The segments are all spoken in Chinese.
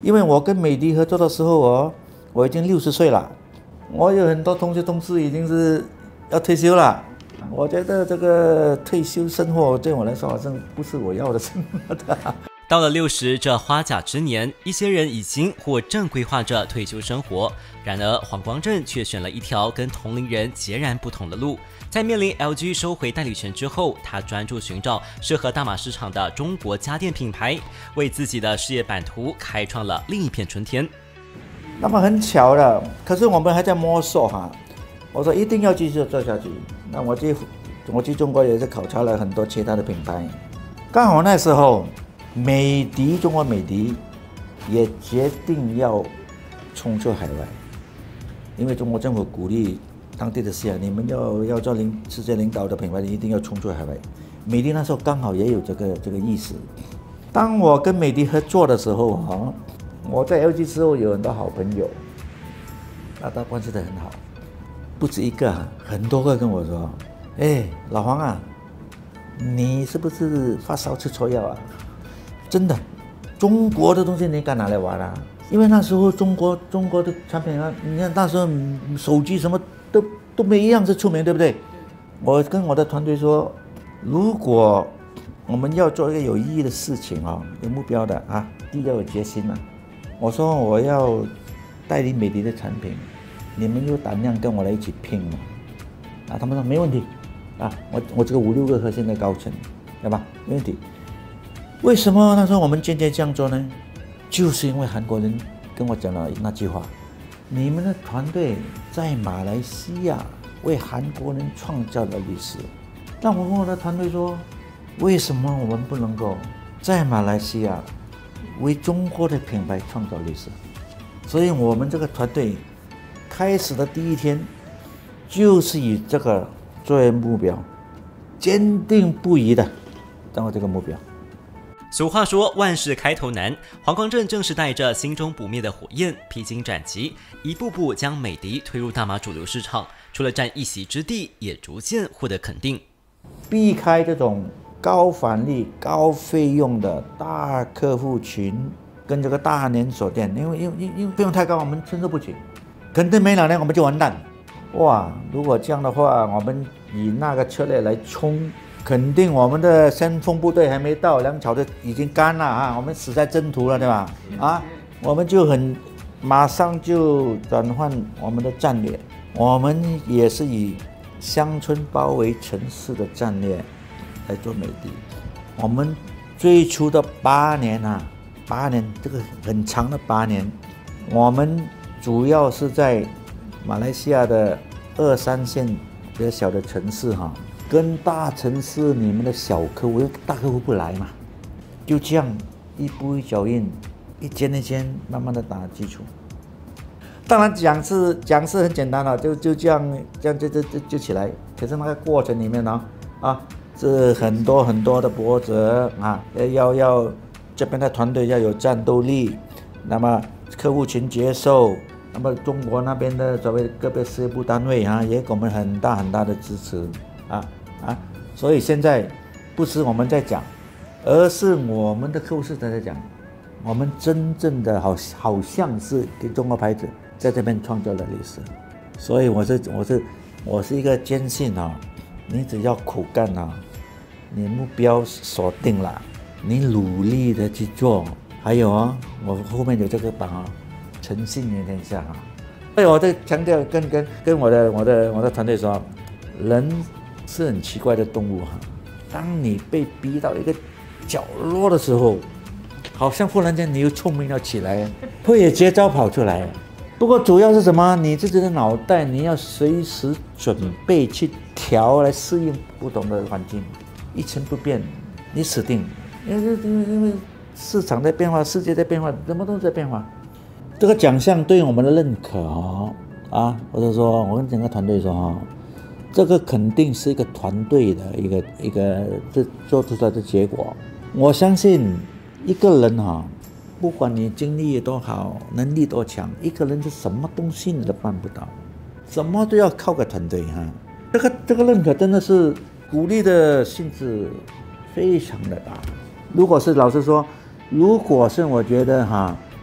因为我跟美的合作的时候我已经60岁了，我有很多同学同事已经是要退休了。我觉得这个退休生活对我来说好像不是我要的生活的。 到了60这花甲之年，一些人已经或正规划着退休生活。然而黄光正却选了一条跟同龄人截然不同的路。在面临 LG 收回代理权之后，他专注寻找适合大马市场的中国家电品牌，为自己的事业版图开创了另一片春天。 那么很巧的，可是我们还在摸索哈。我说一定要继续做下去。那我去中国也是考察了很多其他的品牌，刚好那时候中国美的也决定要冲出海外，因为中国政府鼓励当地的事业，你们要做世界领导的品牌，你一定要冲出海外。美的那时候刚好也有这个意思。当我跟美的合作的时候我在 LG 之后有很多好朋友，大家关系都很好，不止一个很多个跟我说：“老黄啊，你是不是发烧吃错药啊？真的，中国的东西你敢拿来玩啊？因为那时候中国的产品啊，你看那时候手机什么都没一样是出名，对不对？我跟我的团队说，如果我们要做一个有意义的事情有目标的第一要有决心我说我要代理美的的产品，你们有胆量跟我来一起拼吗？他们说没问题我这个5、6个核心的高层，对吧？没问题。为什么那时候我们坚决这样做呢？就是因为韩国人跟我讲了那句话：你们的团队在马来西亚为韩国人创造了历史。那我跟我的团队说，为什么我们不能够在马来西亚为中国的品牌创造历史？所以我们这个团队开始的第一天就是以这个作为目标，坚定不移的掌握这个目标。 俗话说万事开头难，黄光正正是带着心中不灭的火焰，披荆斩棘，一步步将美的推入大马主流市场，除了占一席之地，也逐渐获得肯定。 避开这种高返利、高费用的大客户群跟这个大连锁店，因为费用太高，我们承受不起，肯定没2年我们就完蛋。哇，如果这样的话，我们以那个策略来冲，肯定我们的先锋部队还没到，粮草就已经干了我们死在征途了，对吧？我们就马上就转换我们的战略，我们也是以乡村包围城市的战略来做美的。我们最初的8年这个很长的8年，我们主要是在马来西亚的2、3线比较小的城市跟大城市里面的小客户，大客户不来嘛，就这样一步一脚印，一间一间慢慢的打基础。当然讲是很简单就这样就起来，可是那个过程里面是很多的波折要这边的团队要有战斗力，那么客户群接受，那么中国那边的所谓个别事业部单位也给我们很大的支持所以现在不是我们在讲，而是我们的客户是在讲，我们真正的好像是给中国牌子在这边创造了历史。所以我是一个坚信你只要苦干你目标锁定了，你努力的去做，还有我后面有这个榜诚信连天下所以我在强调跟我的团队说，人是很奇怪的动物当你被逼到一个角落的时候，好像忽然间你又聪明了起来，会有绝招跑出来。不过主要是什么？你自己的脑袋你要随时准备去调来适应不同的环境，一成不变你死定。因为市场在变化，世界在变化，什么都在变化。这个奖项对我们的认可或者说我跟整个团队说这个肯定是一个团队的一个做出来的结果。我相信一个人不管你精力多好，能力多强，一个人是什么东西你都办不到，什么都要靠个团队这个认可真的是鼓励的性质非常的大。如果是老实说，如果是我觉得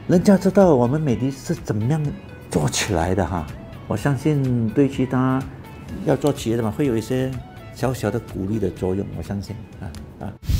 人家知道我们美的是怎么样做起来的哈。我相信对其他要做企业的嘛，会有一些小小的鼓励的作用，我相信啊。